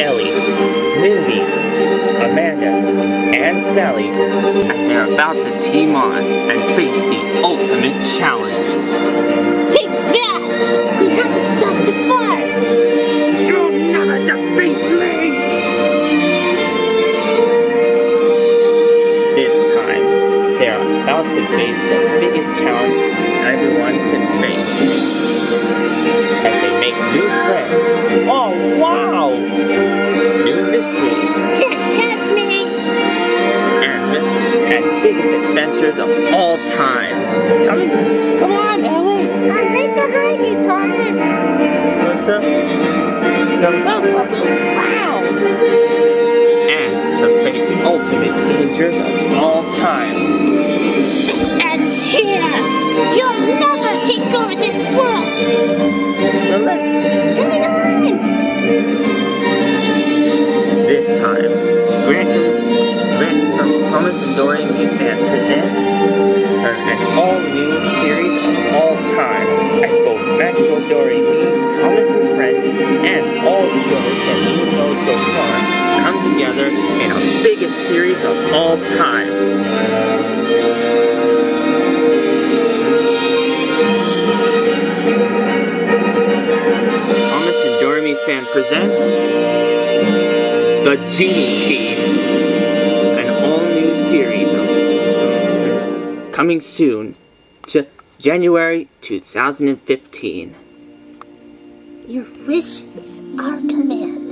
Ellie, Mindy, Amanda, and Sally as they're about to team on and face the ultimate challenge. Take that! We have to stop the fire! You'll never defeat me! This time, they are about to face the biggest challenge everyone can face. As they make new friends. Oh, wow! New mysteries. Can't catch me! And biggest adventures of all time. Come on, Ellie! I'm right behind you, Thomas! What's up? Go for me! Wow! And to face ultimate dangers of all time. This ends here! You'll never take over this world! Let me on! This time, Grant from Thomas and Dory Fan presents an all-new series of all time, as both Magical Dory, Thomas and Friends, and all the shows that you know so far come together in our biggest series of all time. Fan presents the Genie Team, an all-new series of coming soon to January 2015. Your wish is our command.